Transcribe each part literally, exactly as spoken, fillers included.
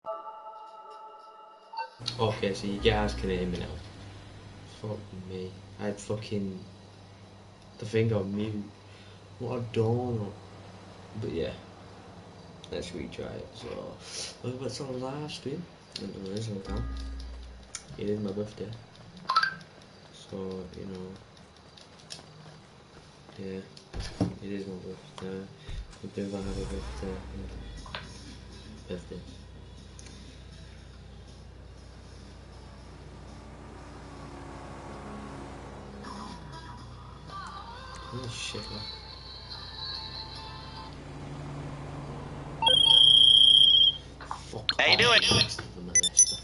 Okay, so you guys can hear me now. Fuck me. I had fucking the thing on mute. What a donut. But yeah, let's retry it. So, well, what's on live stream? And there is no time. It is my birthday. So, you know, yeah, it is my birthday. We do have a birthday. Birthday. Oh shit, man. Fuck How you off, doing? you bastard of a molester.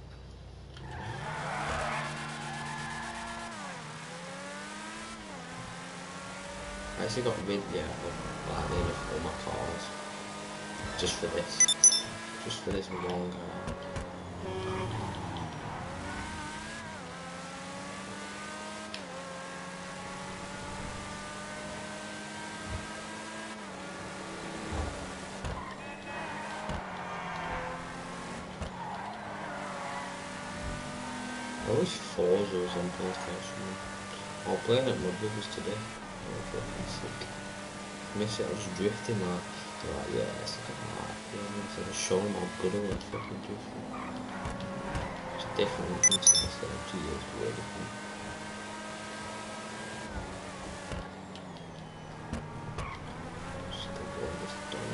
I actually got rid, yeah, of like nearly all my calls. Just for this. Just for this one guy. I wish Forza was on PlayStation. I was playing at Mudbrothers today. I was fucking sick. Miss it, I was drifting like, they're like, yeah, it's like a light. You know what I mean? So I was showing them how good I was fucking drifting. It's different from Tesla, two years way different. Just the world was done.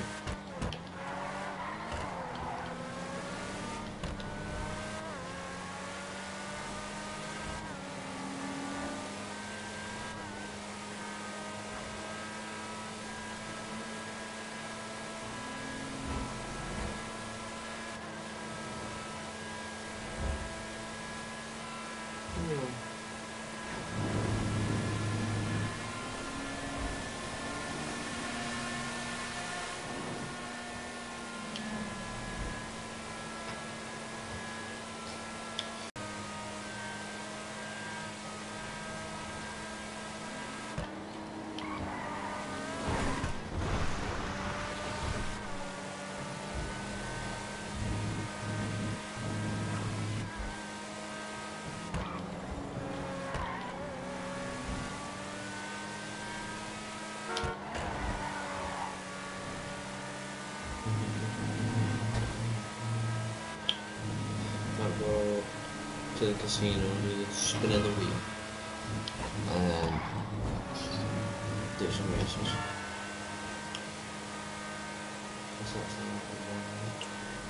Might go to the casino, do the spin of the wheel, and then do some races. What's that sound like?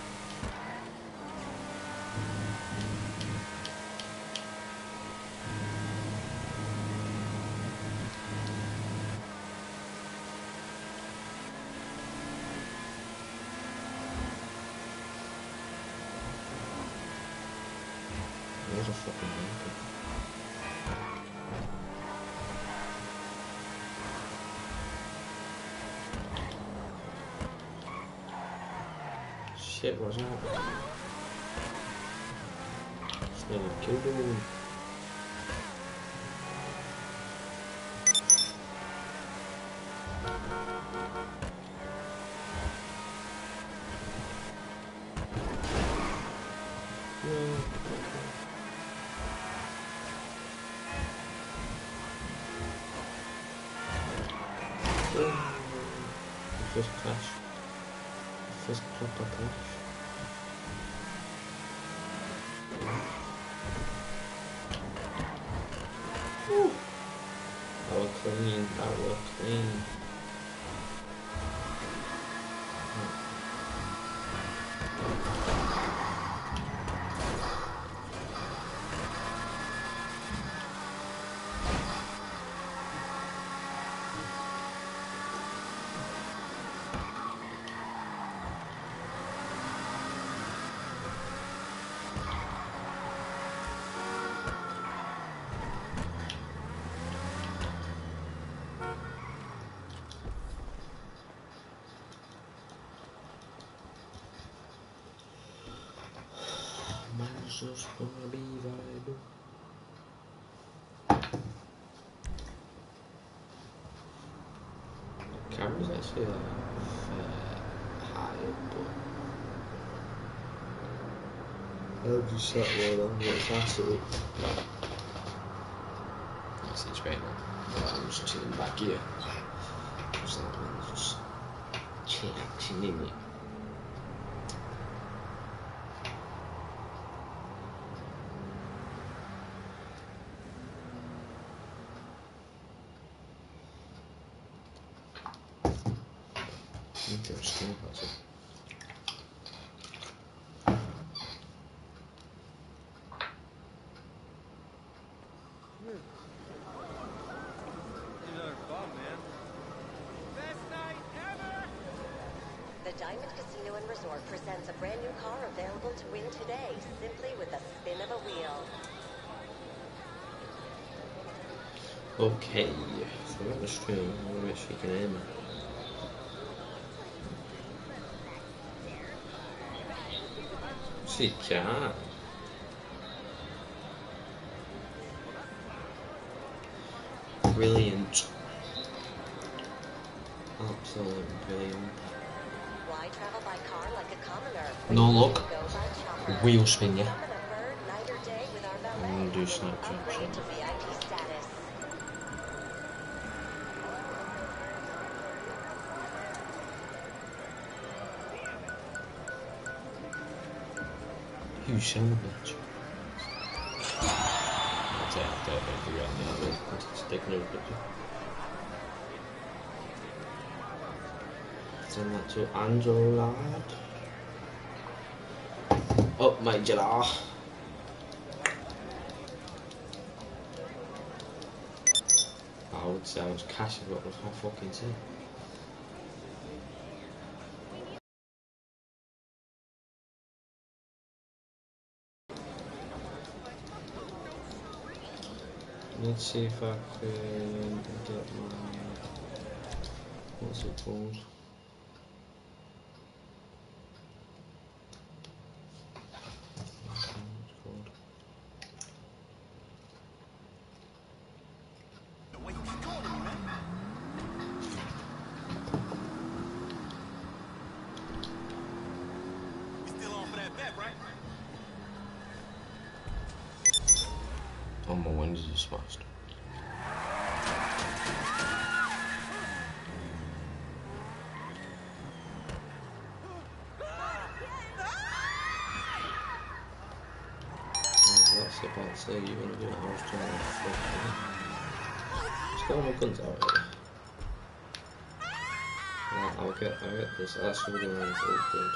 There's a fucking vehicle. Shit, what's that? It's nearly killed a woman. No. Oh, first crash. First proper crash. Woo. That was clean, that was clean. Mine's just gonna be viable. Camera's actually like fair high, but I've just sat there on what's absolute. That's it straight now. I'm just chilling back here. Just like, man, just chillaxing in it. Interesting, that's it. The Diamond Casino and Resort presents a brand new car available to win today, simply with a spin of a wheel. Okay, so I got the string, I want to make sure you can hear me. She can. Brilliant. Absolutely brilliant. Why travel by car like a commoner? No, look. Go by chopper. Wheel spin, yeah. Summon a bird night or day with our valet. I'm gonna do Snapchat. Upgrade to V I P status. You son of a bitch. That's it, I don't know figure out now. I'm just taking a picture. Send that to Angela. Oh, my Angela. I would say I was cashing, but I can't fucking see. Let's see if I can get my, what's it called? What's it called? Oh, my windows are smashed. That's about to say you want to do it. I was trying to fuck it. Just got all my guns out already. Right, I'll get, I'll get this. That's the other one. It's all good.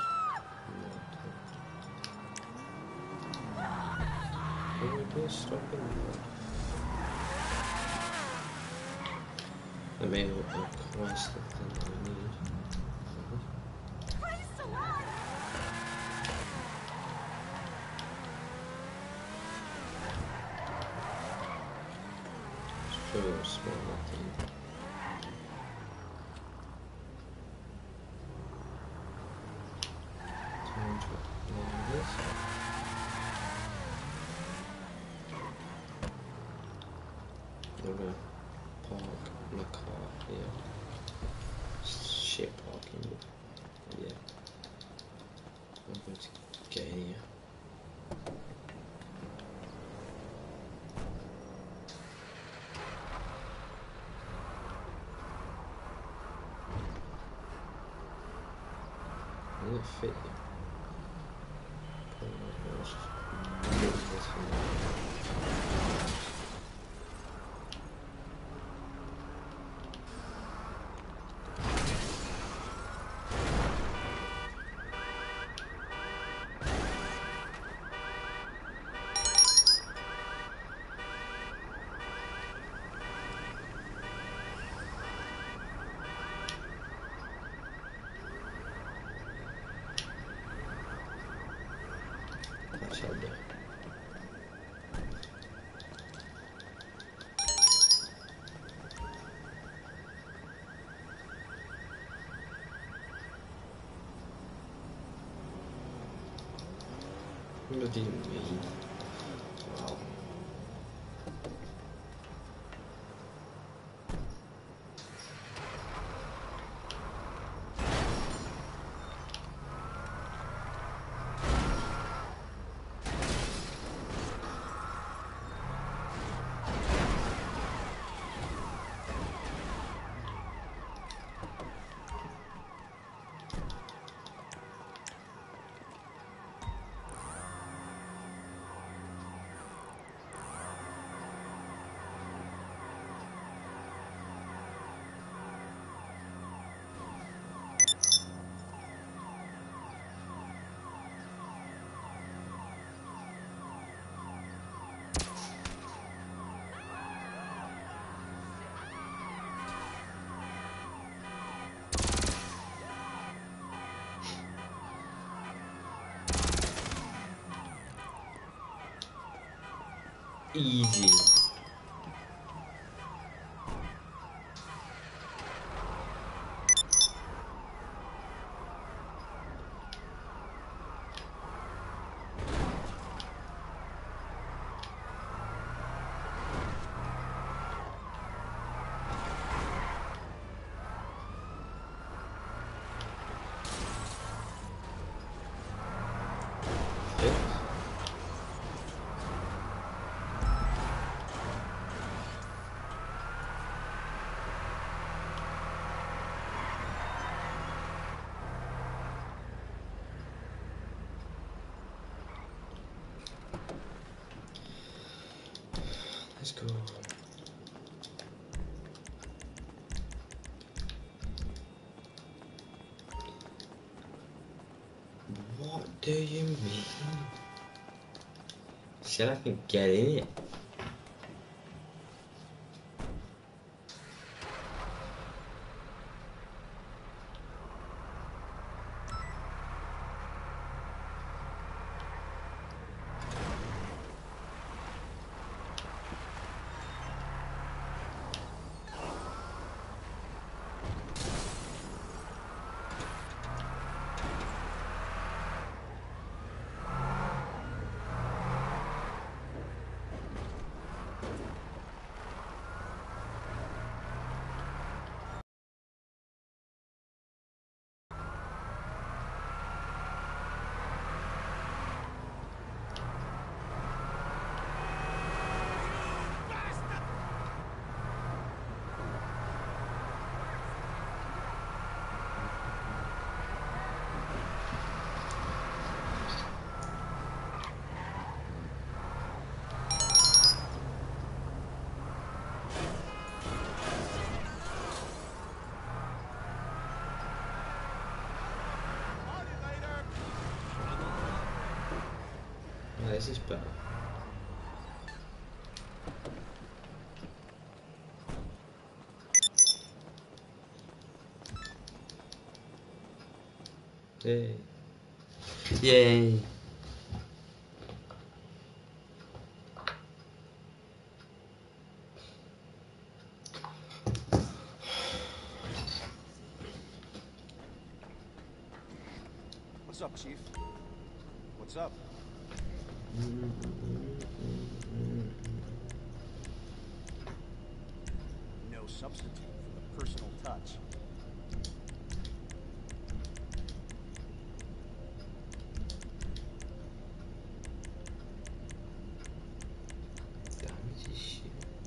Can we just stop in there? I may have a quest of thing that we need. Just put a small thing. Time to apply this. I'm gonna park my car here. Shit parking, but yeah. I'm going to get in here. Will it fit you? Probably not. Just move this one. That shall do. What do you mean? Wow. Easy. Let's go. What do you mean? Said I can get in it. Oh, this is better. Yay. Yay. What's up, Chief? What's up? No substitute for the personal touch. Damage is shit.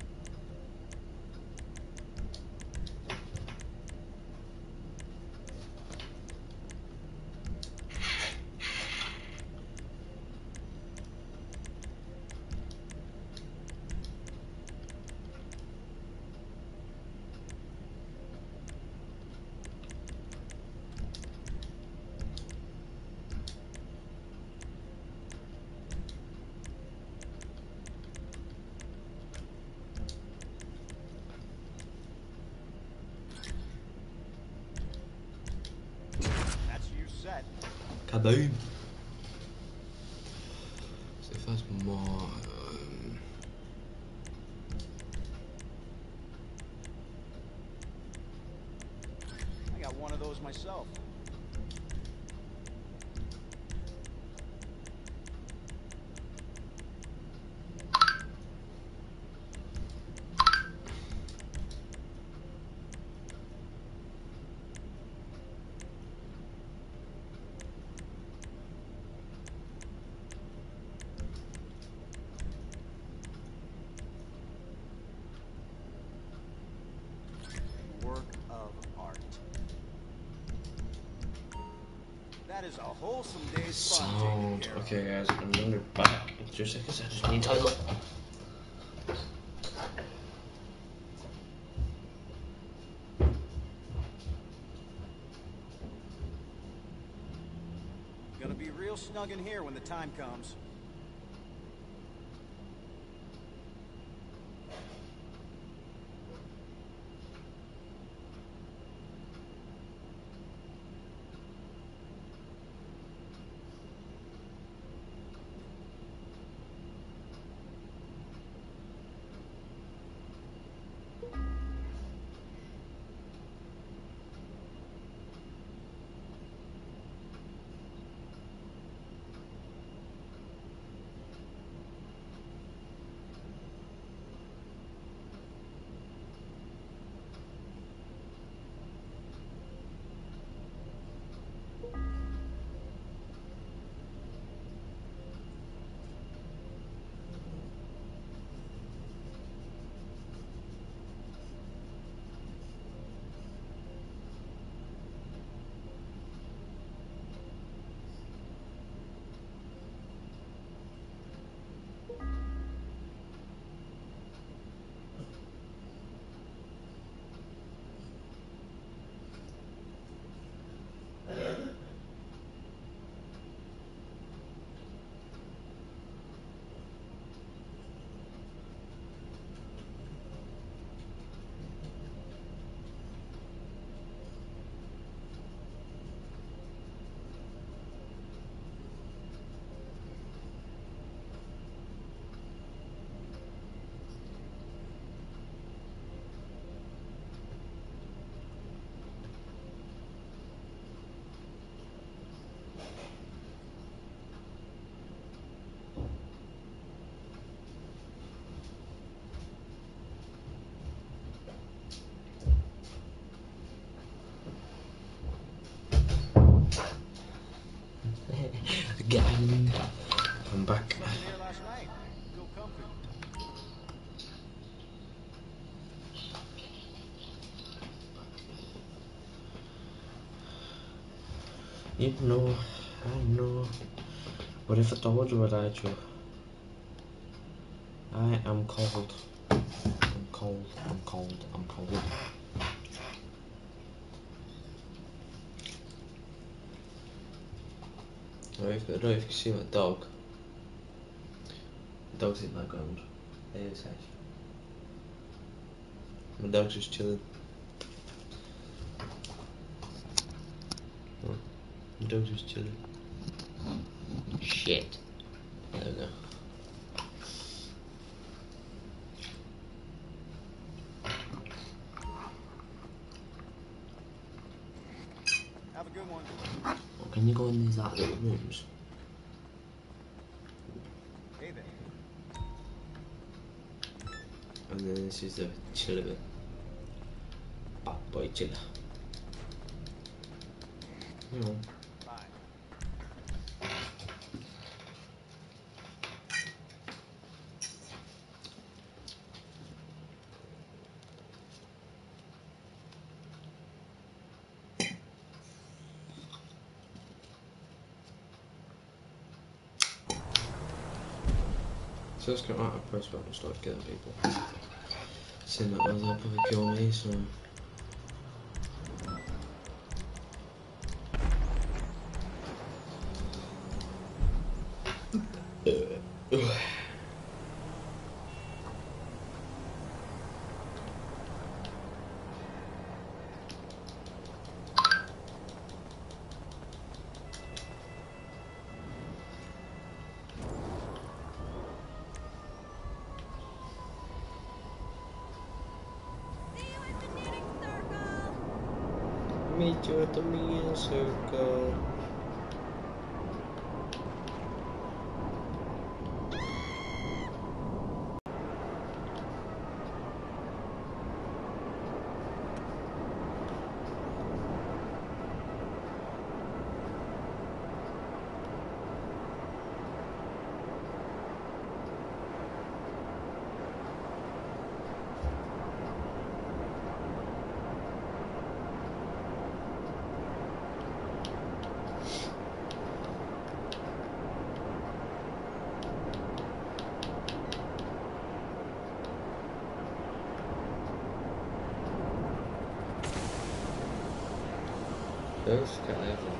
That's you set. Kaboom. So if that's more. Um, I got one of those myself. Work of art. That is a wholesome day's fun taken sound. care of. Okay, guys, I'm gonna be back in two seconds. I just need to look. Gonna be real snug in here when the time comes. You know, I know. What if I told you what I do? I am cold. I'm cold. I'm cold. I'm cold. I don't know if, I don't know if you can see my dog. My dog's in the background. There it is. My dog's just chilling. Oh, my dog's just chilling. Shit. There we go. Have a good one. Oh, can you go in these like little rooms? Hey there. And then this is the chiller bit. Bad boy chiller. You know. Bye. So let's get right up press button and start getting people. Seeing that they'll probably kill me, so. Meet you at the meal circle. Those kind of like.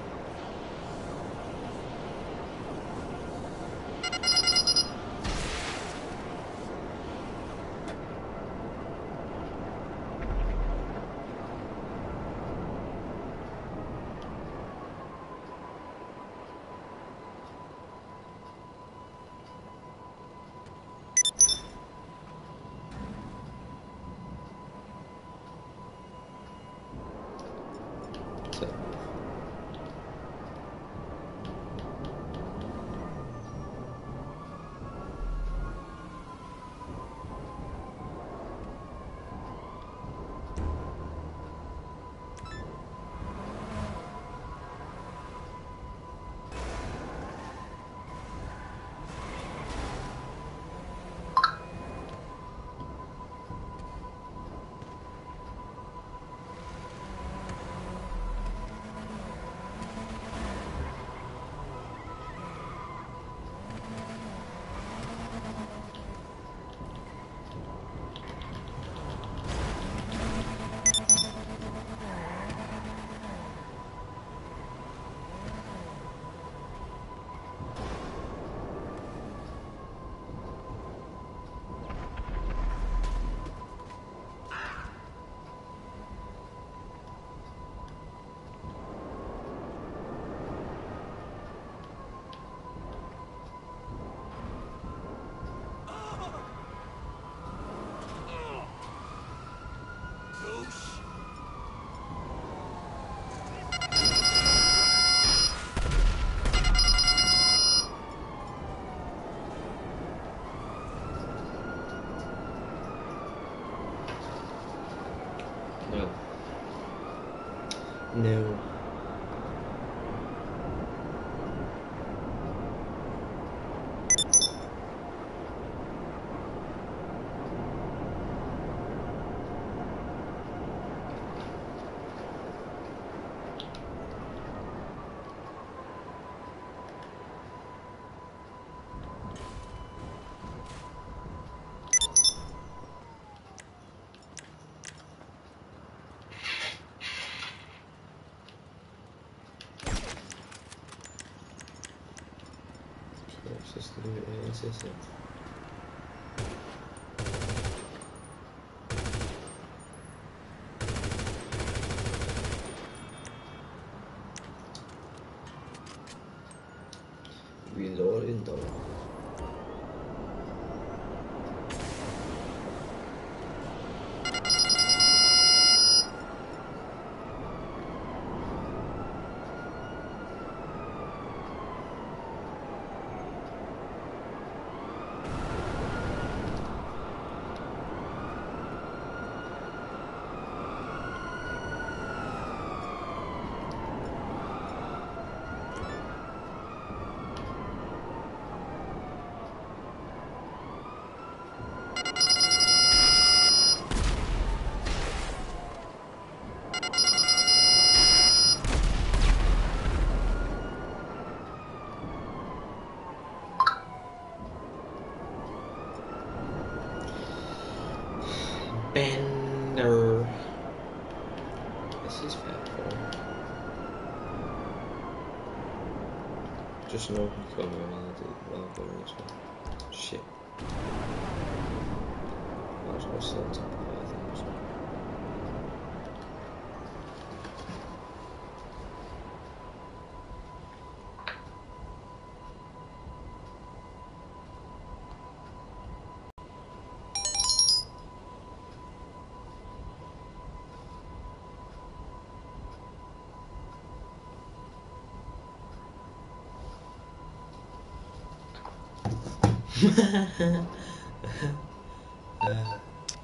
No. No. What's this then? Reloading though. Bender. This is fair for. Just an open cover while I do while I'm going this one. Shit. Might as well sit on top of it, I think. So. uh.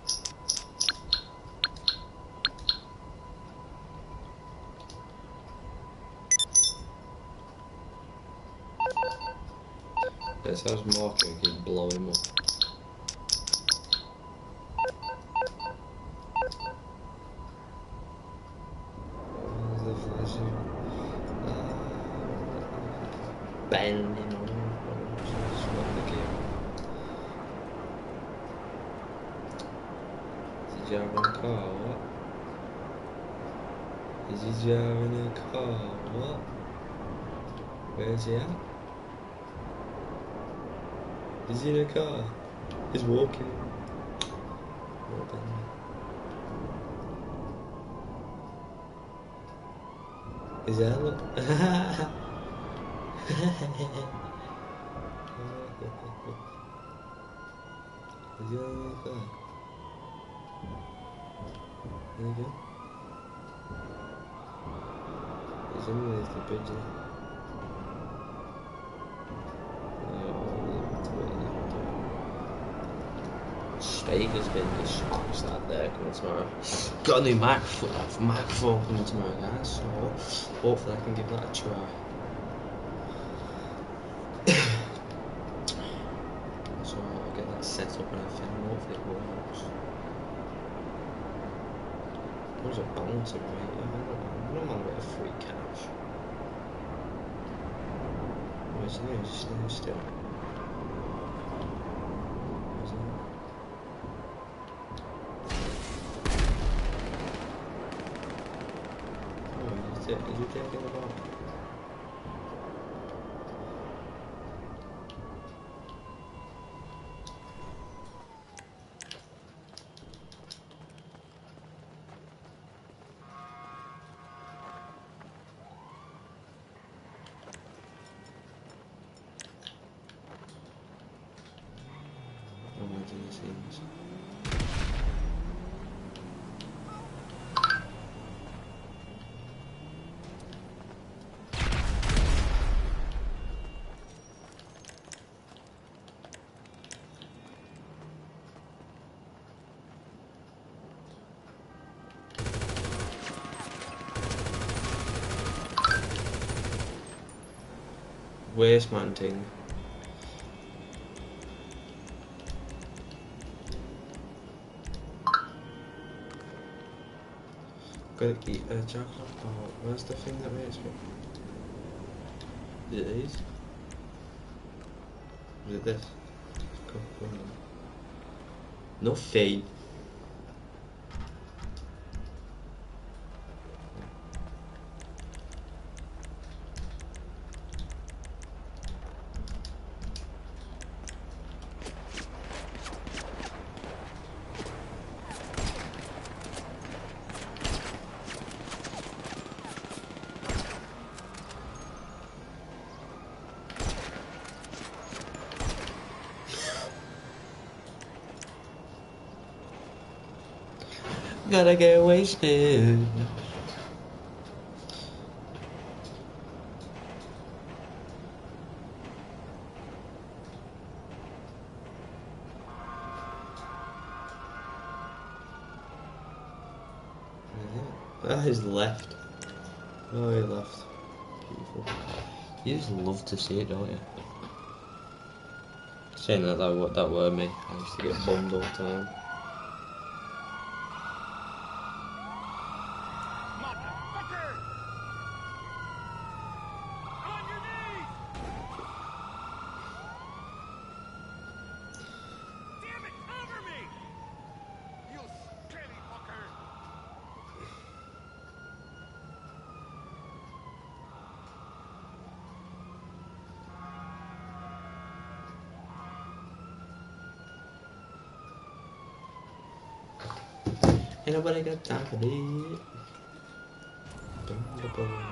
This has Marco keep blowing him up. Oh, the flashing. Uh, bending on. Is he driving a car? What? Is he driving a car? What? Where's he at? Is he in a car? He's walking. Well done. Is that look? Is he in a car? There you go. He's underneath the bridge there. Speaker's been just smashed that there coming tomorrow. Got a new microphone, microphone coming tomorrow, guys, so hopefully I can give that a try. So I'll get that set up and everything, and hopefully it works. What is a bouncer rate? I don't know. I don't mind a bit of free cash. Where's the news? Is the news still? Where's that? Oh, is it, is he taking the ball? Seems. Waste man thing. Gotta eat a chocolate. Oh, where's the thing that makes me? Is it these? Is it this? Coca-Cola. No fade. Gotta get wasted. Ah, he's left. Oh, he left. Beautiful. You just love to see it, don't you? Saying that, that, that were me. I used to get bummed all the time. Motherfucker! On your knees! Damn it, cover me! You skinny fucker! Ain't nobody got time for this. Dum, da, bum.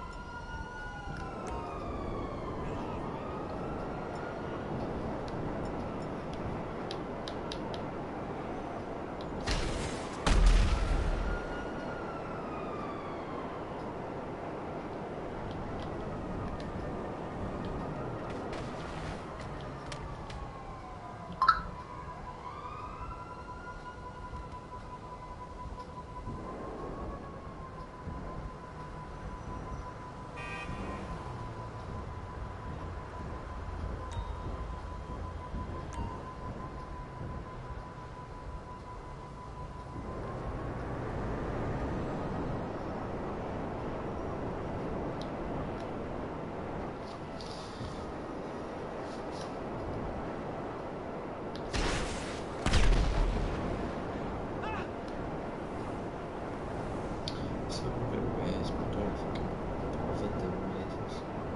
So I'm gonna raise, but I don't think I'm bothered them raises.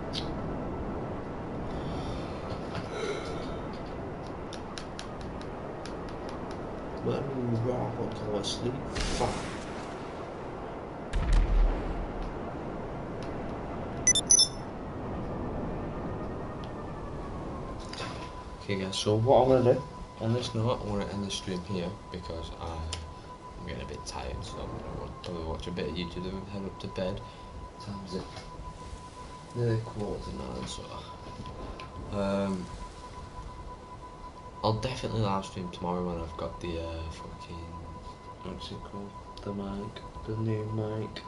When we rock, I'll go to sleep. Fuck. Okay guys, so what I'm gonna do on this note, I'm gonna end the stream here because I, I'm getting a bit tired, so I'm gonna probably watch a bit of YouTube and head up to bed. What time is it? Nearly quarter to nine, so um, I'll definitely live stream tomorrow when I've got the uh, fucking, what's it called? The mic, the new mic.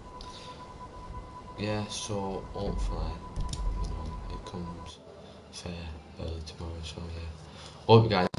Yeah, so hopefully, you know, it comes fair early tomorrow, so yeah. Hope you guys